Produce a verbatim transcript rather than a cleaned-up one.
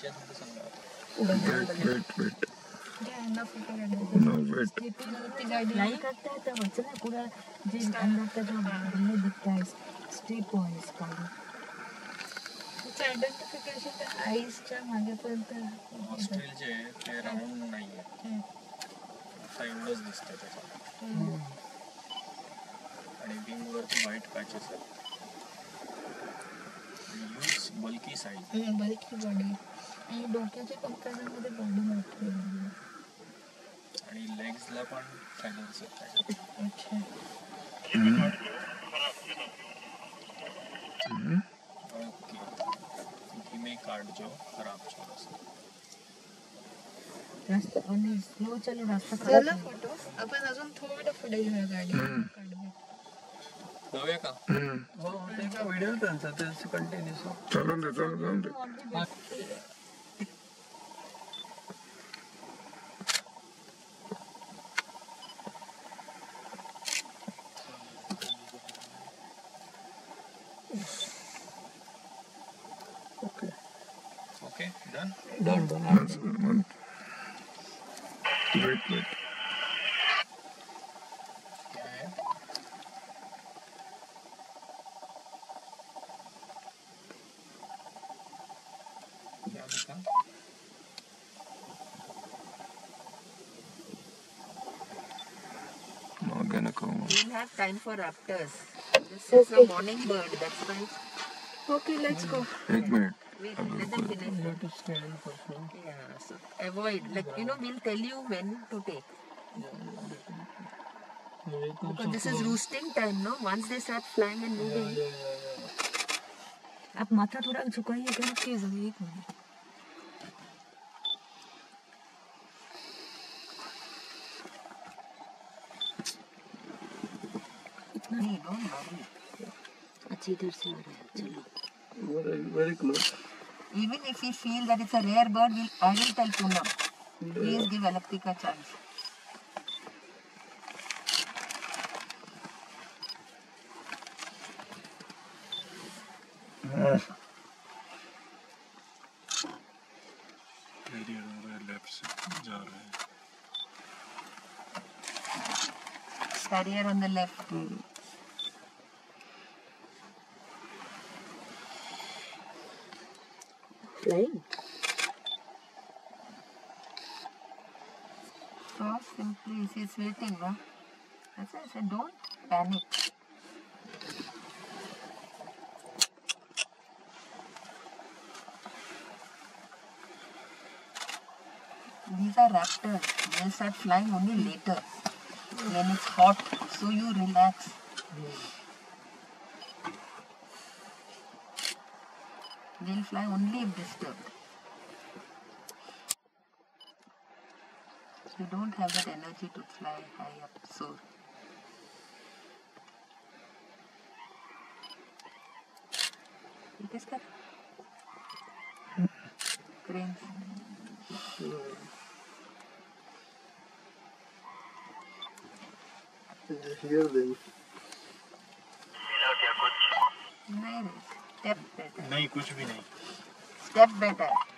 Wait wait wait no wait fly करता है तो वचन है पूरा जो अंदर का जो ये दिखता है स्ट्रिप है इसका आयडेंटिफिकेशन आईसच्या मागेपर्यंत नॉस्ट्रिल जे आहे ते राऊंड नाही आहे आता एवढंच दिसतं त्याच्यात आणि विंगवरती व्हाईट पॅचेस आहेत huge bulky size bulky body आणि डोक्याच्या कंपॅरिझनमध्ये बॉडी मोठी आहे आणि लेग्सला पण फॅनर्स आहेत अच्छा ओके धीमे काढजो खराब छो रस्ता रास्ता आणि स्लो चालू रास्ता खराब फोटो आपण अजून थोडं पुढे घेऊया गाडी काढूया जाऊया का हो ते का व्हिडिओ त्यांचा ते कंटिन्यूस चालून दे चालून दे okay okay done done done wait wait क्या है क्या लिखा मागे नको We'll have time for raptors. This is a morning bird, that's why. Okay, let's go. एक minute Wait, let them finish. You have to scan for sure. Yeah, so avoid. Like, you know, we'll tell you when to take. Because this is roosting time, no? Once they start flying and moving. Yeah, yeah, yeah. आप माथा थोड़ा झुकाइए क्या के जमीन एक minute इतना नहीं don't worry अच्छी इधर से आ रहा है चलो Very, very close. even if we feel that it's a rare bird we'll, I will tell Poonam please give Alaktika a chance left से जा रहे हैं carrier on the left flying so simply she's waiting no that's why I said don't panic these are raptors they'll start flying only later when it's hot so you relax they'll fly only if disturbed you don't have that energy to fly high up soar this car cranes Hear them. नहीं रे step better नहीं कुछ भी नहीं step better